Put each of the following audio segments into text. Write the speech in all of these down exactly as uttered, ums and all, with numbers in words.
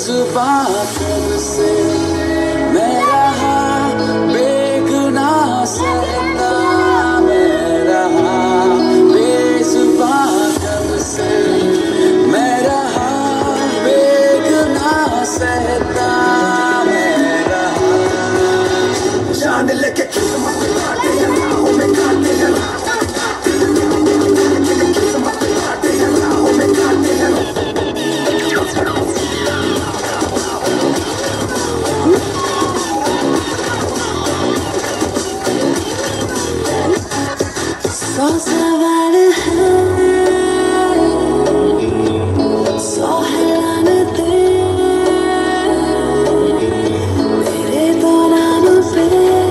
बेजुबां कब से मैं रहा बेगुनाह सहता, मैं रहा बेजुबां कब से मैं रहा बेगुनाह सहता, मैं रहा जान लेके किस्मत काटे राहों में काटे किस्मत काटे राहों में काटे सौ सवाल है, सौ हैरानते मेरे तो नाम पे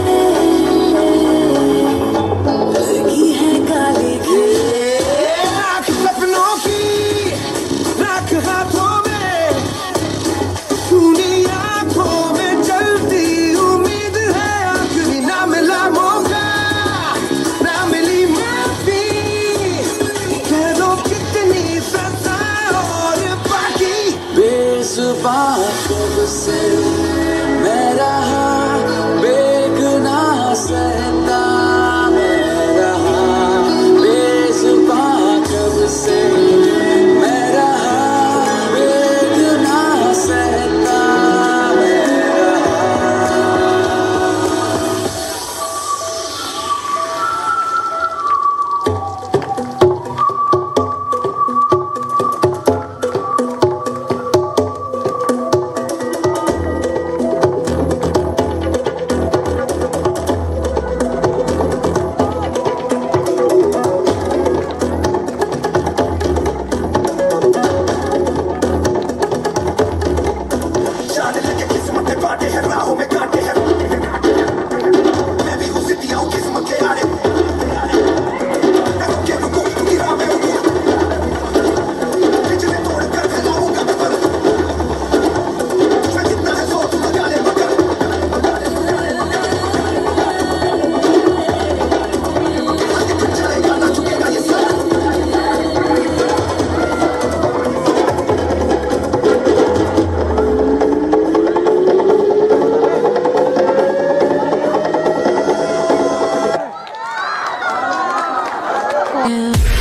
लगी है काली घेर। आँख सपनों की राख हाथों में, खूनी आँखों में जलती उम्मीद है, आखिरी ना मिला मौका ना मिली माफी, कह दो कितनी सजा और बाकी। बेजुबां कब से मैं रहा बेगुनाह सहता, मैं रहा बेजुबां कब से मैं रहा बेगुनाह सहता, मैं Yeah.